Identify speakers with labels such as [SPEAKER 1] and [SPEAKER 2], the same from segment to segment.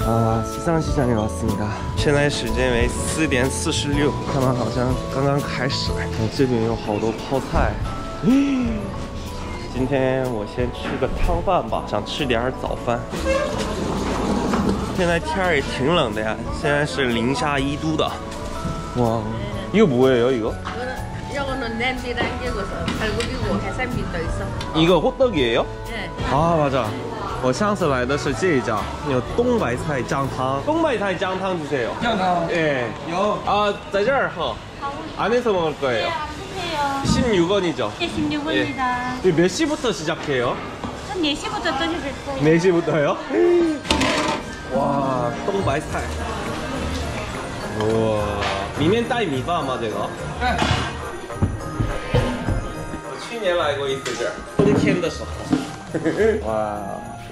[SPEAKER 1] 啊，西藏시장에 왔습니다。现在时间为4点46，他们好像刚刚开始。这边有好多泡菜。今天我先吃个汤饭吧，想吃点早饭。现在天儿也挺冷的呀，现在是零下1度的。와, 이거 뭐예요, 이거?
[SPEAKER 2] 이거는 냄비랑 이거서 갈고기고 해산물도 있어.
[SPEAKER 1] 이거 호떡이에요?
[SPEAKER 2] 네.
[SPEAKER 1] 아, 맞아. 我上次来的是这一家，有东白菜酱汤。东白菜酱汤주세요。 酱汤？ 예. 아, 在这儿喝。 안에서 먹을 거예요.
[SPEAKER 3] 드세요.
[SPEAKER 1] 16원이죠?
[SPEAKER 3] 네, 16원입니다.
[SPEAKER 1] 몇 시부터 시작해요?
[SPEAKER 3] 한 4시부터 떠주셨어요.
[SPEAKER 1] 4시부터요? 와, 똥白菜. 우와. 里面带米饭吗这个? 네. 我去年来过一次这儿，冬天的时候。와.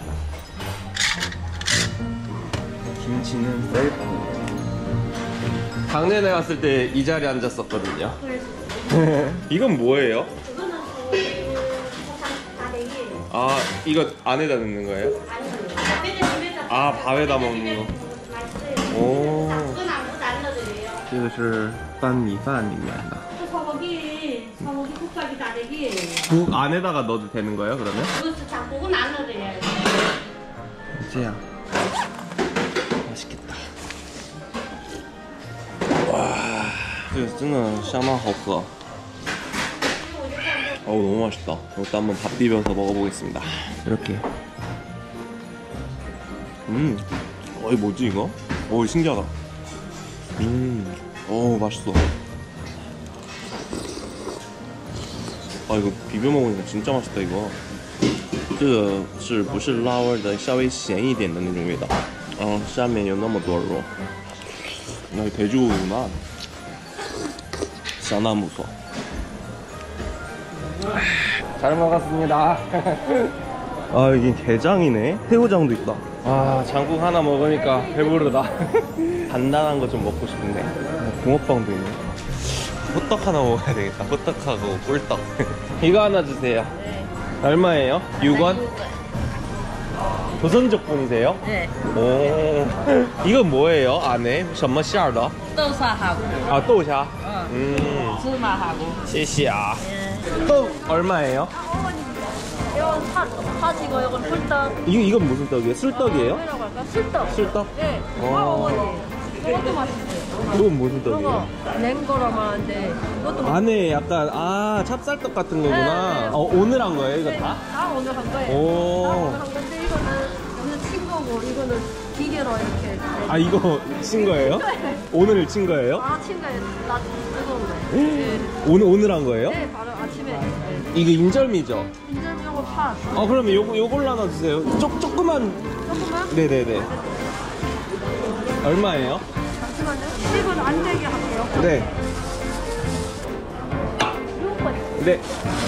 [SPEAKER 1] 김치는 셀프. 작년에 왔을 때 이 자리에 앉았었거든요. 이건 뭐예요?
[SPEAKER 3] 이거는 다대기예요.
[SPEAKER 1] 아, 이거 안에다 넣는 거예요? 아, 밥에다 먹는 거. 오. 这个是拌米饭里面的.
[SPEAKER 3] 소고기 국밥이 다대기예요.
[SPEAKER 1] 국 안에다가 넣어도 되는 거예요, 그러면?
[SPEAKER 3] 국은 안 넣어도 돼요.
[SPEAKER 1] 这样. 맛있겠다. 와, 这个真的相当好喝. 어우, 너무 맛있다. 이것도 한번 밥 비벼서 먹어보겠습니다. 이렇게. 어이 뭐지 이거? 오, 신기하다. 어우, 맛있어. 아, 이거 비벼 먹으니까 진짜 맛있다 이거. 这个是不是辣味的，稍微咸一点的那种味道。下面有那么多肉。那돼지고기구나. 相当不错. 잘 먹었습니다. 아, 여기 게장이네. 새우장도 있다. 아, 장국 하나 먹으니까 배부르다. 간단한 거 좀 먹고 싶은데. 붕어빵도 있네. 호떡 하나 먹어야 되겠다. 호떡하고 꿀떡. 이거 하나 주세요.
[SPEAKER 2] 네.
[SPEAKER 1] 얼마예요? 6원? 조선족 분이세요?
[SPEAKER 2] 네.
[SPEAKER 1] 오. 이건 뭐예요? 안에? 什么馅儿的?
[SPEAKER 2] 떡사하고.
[SPEAKER 1] 아, 豆虾.
[SPEAKER 2] 芝麻하고.
[SPEAKER 1] 谢谢啊. 떡 얼마예요?
[SPEAKER 2] 이건 파지고 이건 풀떡.
[SPEAKER 1] 이건 무슨 떡이에요? 술떡이에요?
[SPEAKER 2] 뭐라고 할까? 술떡.
[SPEAKER 1] 술떡?
[SPEAKER 2] 네. 이것도 맛있어요.
[SPEAKER 1] 이건 무슨 떡이에요?
[SPEAKER 2] 냉거라면 하는데 이것도
[SPEAKER 1] 안에 약간 찹쌀떡 같은 거구나. 오늘 한 거예요, 이거 다?
[SPEAKER 2] 다 오늘 한 거예요.
[SPEAKER 1] 오.
[SPEAKER 2] 다 오늘 한 건데 이거는 친 거고 이거는 기계로 이렇게.
[SPEAKER 1] 아, 이거 친 거예요? 오늘 친 거예요?
[SPEAKER 2] 친 거예요. 나 뜨거운 거. 네.
[SPEAKER 1] 오늘 한 거예요?
[SPEAKER 2] 네, 바로 아침에. 네.
[SPEAKER 1] 이거 인절미죠?
[SPEAKER 2] 인절미 요거 파.
[SPEAKER 1] 그러면 요걸로 하나 주세요. 조그만.
[SPEAKER 2] 조금만?
[SPEAKER 1] 네네네. 얼마예요?
[SPEAKER 2] 잠시만요. 이건 안 되게 할게요.
[SPEAKER 1] 네. 네.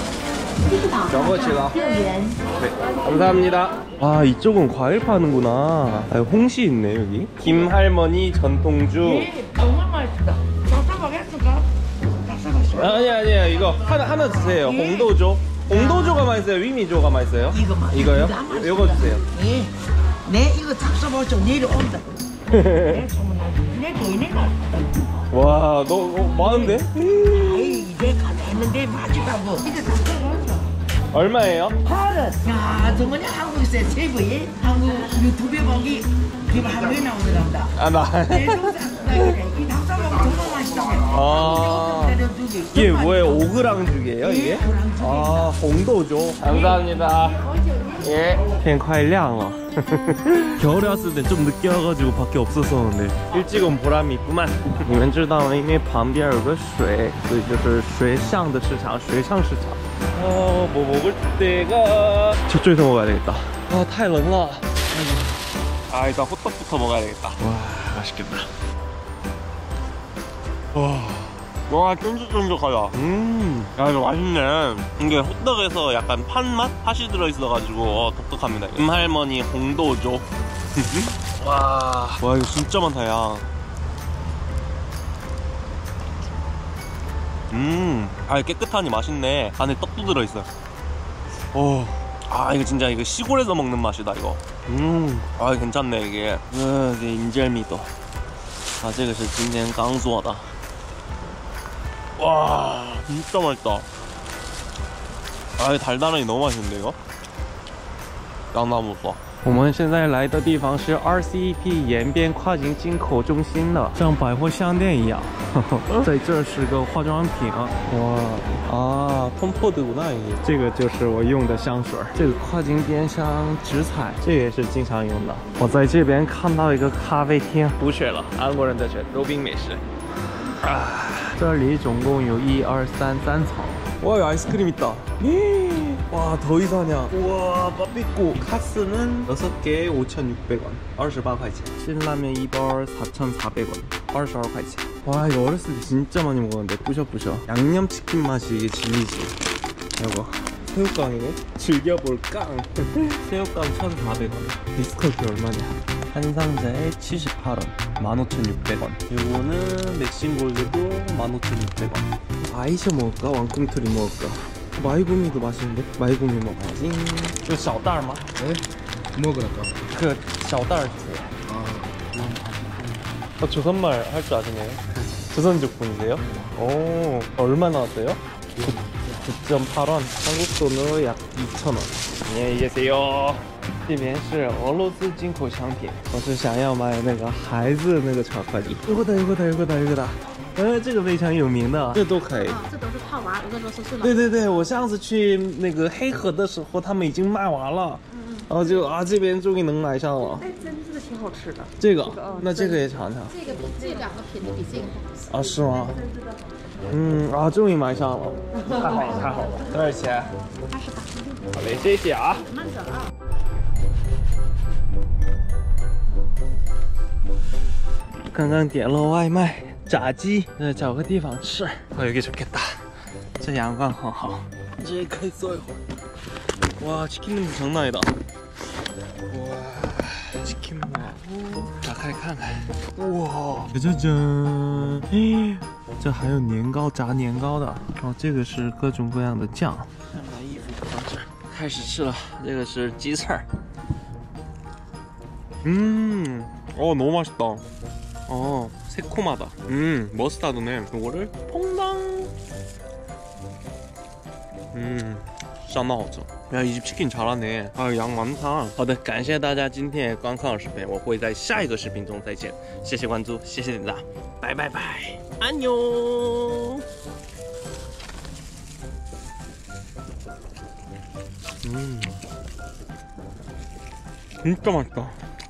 [SPEAKER 1] 저거치가. 네. 감사합니다. 아, 이쪽은 과일 파는구나. 아, 홍시 있네 여기. 김할머니 전통주.
[SPEAKER 2] 정말 맛있다. 닭사박 했을까? 닭사박.
[SPEAKER 1] 아니야, 이거 하나 주세요. 홍도조. 홍도조가 맛있어요? 위미조가 맛있어요?
[SPEAKER 4] 이거 맛있어요.
[SPEAKER 1] 이거요?
[SPEAKER 4] 이거 안 맛있어요.
[SPEAKER 1] 요거 주세요.
[SPEAKER 4] 예. 내 이거 잡숴봐 좀 내려온다. 내 소문나지. 내 개네가.
[SPEAKER 1] 와, 너 많은데?
[SPEAKER 4] 에이 이제 가자 했는데 맛있다고. 이제 잡숴봐.
[SPEAKER 1] 얼마예요?
[SPEAKER 4] 팔은. 야 저번에 한국에서 세부에 한국 유튜브에 보기 그거 하루에 나오더랍니다.
[SPEAKER 1] 아, 나.
[SPEAKER 4] 내 동생 이 닭사박 정말 맛있다고.
[SPEAKER 1] 아. 이게 뭐예요? 오그랑죽이에요 이게? 아, 홍도조. 감사합니다. 예. 天快亮了. 겨울에 왔을 때 좀 늦게 와가지고 밖에 없었었는데 일찍 온 보람이 있구만. 你们知道吗？因为旁边有个水，所以就是水上的市场，水上市场. 뭐 먹을 때가 저쪽에서 먹어야 되겠다. 아, 太冷了. 아, 일단 호떡부터 먹어야 되겠다. 와, 맛있겠다. 와, 쫀득쫀득하다. 야, 이거 맛있네. 이게 호떡에서 약간 팥맛? 팥이 들어있어가지고 독특합니다. 김할머니 홍도조. 와, 이거 진짜 많다, 야. 깨끗하니 맛있네. 안에 떡도 들어있어요. 아, 이거 진짜 이거 시골에서 먹는 맛이다, 이거. 아 괜찮네 이게. 이게 인절미도. 아, 这个是今天刚做的. 와, 진짜 맛있다. 아, 달달하니 너무 맛있는데 이거? 양나무소. 我们现在来的地方是 RCEP 延边跨境进口中心的，像百货商店一样。在这是个化妆品啊，哇啊，톰포드구나 이게。这个就是我用的香水，这个跨境电商直采，这个也是经常用的。我在这边看到一个咖啡厅，不选了，韩国人的选，罗宾美式。啊，这里总共有1、2、3、3层。와, 여기 아이스크림 있다. 와, 더 이상하냐. 우와, 빠삐꼬. 카스는 6개 5,600원. 28块钱. 신라면 2벌 4,400원. 22块钱. 와, 이거 어렸을 때 진짜 많이 먹었는데. 뿌셔뿌셔. 양념치킨 맛이 이게 진리지. 이거. 새우깡이네. 즐겨볼깡. 새우깡 1,400원. 비스커트 얼마냐? 한 상자에 78원. 15,600원. 이거는 맥심골드도 15,600원. 아이셔 먹을까? 왕꿈틀이 먹을까? 마이구미도 맛있는데? 마이구미 먹어야지. 이거 小袋儿吗?
[SPEAKER 5] 네? 먹으라까?
[SPEAKER 1] 그 小袋儿 주세요. 조선말 할 줄 아시네요? 조선족 분이세요? 오, 얼마 나왔어요? 9.8원. 한국 돈으로 약 2,000원. 안녕히 계세요. 这边是俄罗斯进口商品，我是想要买那个孩子那个巧克力。이거다。这个非常有名的，这都可以。
[SPEAKER 2] 这都是套娃，俄罗斯是。
[SPEAKER 1] 对，我上次去那个黑河的时候，他们已经卖完了。然后就这边终于能买上了。
[SPEAKER 2] 哎，真这个挺好吃的。
[SPEAKER 1] 这个，那这个也尝尝。
[SPEAKER 2] 这个比这两个品的比这个好吃。
[SPEAKER 1] 啊，是吗？终于买上了，太好了。多少钱？28。好嘞，谢谢啊。
[SPEAKER 2] 慢走啊。
[SPEAKER 1] 刚刚点了外卖，炸鸡，找个地方吃。여기 좋겠다。这阳光很好，这也可以坐一会儿。와, 치킨 냄새 장난 아니다. 와, 치킨 먹고打开看看. 우와, 짜잔. 这还有年糕，炸年糕的。这个是各种各样的酱。把衣服放这儿，开始吃了。这个是鸡翅。너무 맛있다. 새콤하다. 머스타드네. 이거를 퐁당. 相当好吃。呀，이 집 치킨 잘하네. 양 많다. 好的，感谢大家今天的观看视频，我会在下一个视频中再见。谢谢关注，谢谢点赞，拜拜拜，安妞。진짜 맛있다.